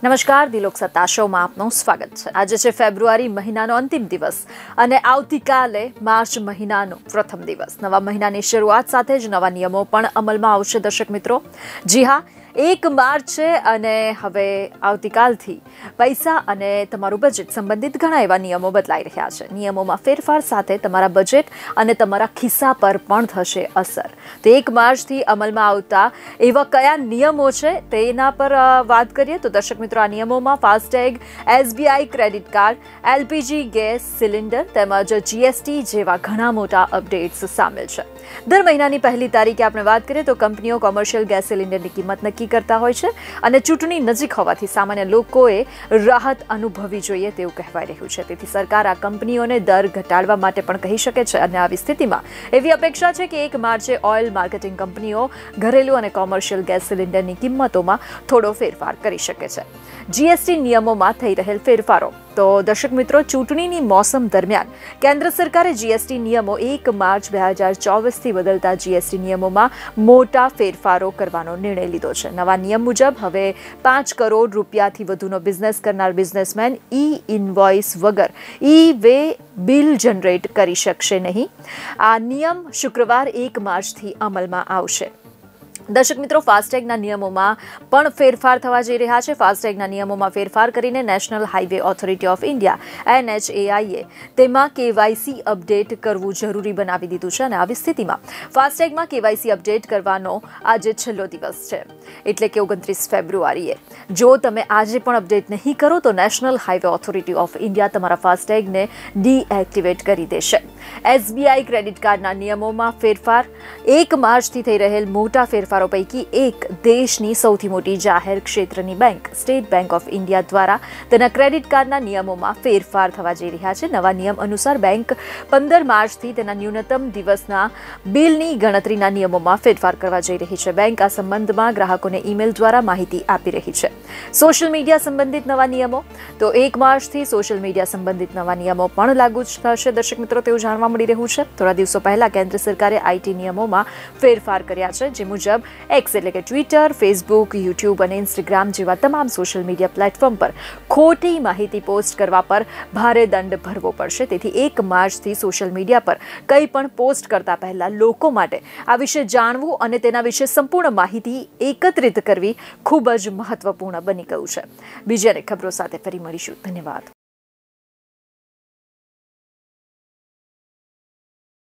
નમસ્કાર, દિલોક સત્તા શોમાં આપનું સ્વાગત છે। આજે છે ફેબ્રુઆરી મહિનાનો અંતિમ દિવસ અને આવતીકાલે માર્ચ મહિનાનો પ્રથમ દિવસ। નવા મહિનાની શરૂઆત સાથે જ નવા નિયમો પણ અમલમાં આવશે દર્શક મિત્રો। જી હા, 1 માર્ચ છે અને હવે આવતીકાલથી પૈસા અને તમારું બજેટ સંબંધિત ઘણા એવા નિયમો બદલાઈ રહ્યા છે। નિયમોમાં ફેરફાર સાથે તમારા બજેટ અને તમારા ખિસ્સા પર પણ થશે અસર। તો 1 માર્ચથી અમલમાં આવતા એવા કયા નિયમો છે તેના પર વાત કરીએ તો દર્શક મિત્રો, આ નિયમોમાં FASTag, SBI credit card, LPG gas cylinder તેમજ GST જેવા ઘણા મોટા અપડેટ્સ સામેલ છે। દર મહિનાની પહેલી તારીખે આપણે વાત કરીએ તો કંપનીઓ કોમર્શિયલ ગેસ સિલિન્ડરની કિંમત નક્કી કરતા હોય છે અને ચૂંટણી નજીક હોવાથી સામાન્ય લોકોએ રાહત અનુભવવી જોઈએ તેવું કહેવાય રહ્યું છે। તેથી સરકાર આ કંપનીઓને દર ઘટાડવા માટે પણ કહી શકે છે અને આવી સ્થિતિમાં એવી અપેક્ષા છે કે 1 માર્ચે ઓઇલ માર્કેટિંગ કંપનીઓ ઘરેલું અને કોમર્શિયલ ગેસ સિલિન્ડરની કિંમતોમાં થોડો ફેરફાર કરી શકે છે। GST નિયમોમાં થઈ રહેલ ફેરફારો તો દર્શક મિત્રો, ચૂંટણીની મોસમ દરમિયાન કેન્દ્ર સરકારે GST નિયમો 1 માર્ચ 2024થી બદલતા GST નિયમોમાં મોટા ફેરફારો કરવાનો નિર્ણય લીધો છે। નવા નિયમ મુજબ હવે 5 કરોડ રૂપિયાથી વધુનો બિઝનેસ કરનાર બિઝનેસમેન ઇનવોઇસ વગર વે બિલ જનરેટ કરી શકશે નહીં। આ નિયમ શુક્રવાર 1 માર્ચથી અમલમાં આવશે। દર્શક મિત્રો, ફાસ્ટેગના નિયમોમાં પણ ફેરફાર થવા જઈ રહ્યા છે। ફાસ્ટેગના નિયમોમાં ફેરફાર કરીને national highway authority of India NHAIએ તેમાં KYC અપડેટ કરવું જરૂરી બનાવી દીધું છે અને આવી સ્થિતિમાં ફાસ્ટેગમાં KYC અપડેટ કરવાનો આજે છેલ્લો દિવસ છે, એટલે કે 29 ફેબ્રુઆરીએ। જો તમે આજે પણ અપડેટ નહીં કરો તો national highway authority of India તમારા ફાસ્ટેગને ડીએક્ટિવેટ કરી દેશે। SBI ક્રેડિટ કાર્ડના નિયમોમાં ફેરફાર 1 માર્ચથી થઈ રહેલ મોટા ફેરફારો પૈકી એક દેશની સૌથી મોટી જાહેર ક્ષેત્રની bank state bank of India દ્વારા તેના ક્રેડિટ કાર્ડના નિયમોમાં ફેરફાર થવા જઈ રહ્યા છે। નવા નિયમ અનુસાર બેંક 15 માર્ચથી તેના ન્યૂનતમ દિવસના બિલની ગણતરીના નિયમોમાં ફેરફાર કરવા જઈ રહી છે। બેંક આ સંબંધમાં ગ્રાહકોને ઈમેલ દ્વારા માહિતી આપી રહી છે। સોશિયલ મીડિયા સંબંધિત નવા નિયમો તો 1 માર્ચથી સોશિયલ મીડિયા સંબંધિત નવા નિયમો પણ લાગુ થશે દર્શક મિત્રો, તેવું જાણવા મળી રહ્યું છે। થોડા દિવસો પહેલા કેન્દ્ર સરકારે IT નિયમોમાં ફેરફાર કર્યા છે, જે મુજબ એક્સ એટલે કે ટ્વિટર, ફેસબુક, યુટ્યુબ અને ઇન્સ્ટાગ્રામ જેવા તમામ સોશિયલ મીડિયા પ્લેટફોર્મ પર ખોટી માહિતી પોસ્ટ કરવા પર ભારે દંડ ભરવો પડશે। તેથી 1 માર્ચથી સોશિયલ મીડિયા પર કંઈ પણ પોસ્ટ કરતા પહેલા લોકો માટે આ વિશે જાણવું અને તેના વિશે સંપૂર્ણ માહિતી એકત્રિત કરવી ખૂબ જ મહત્વપૂર્ણ બની ગયું છે। બીજી અનેક ખબરો સાથે ફરી મળીશું। ધન્યવાદ।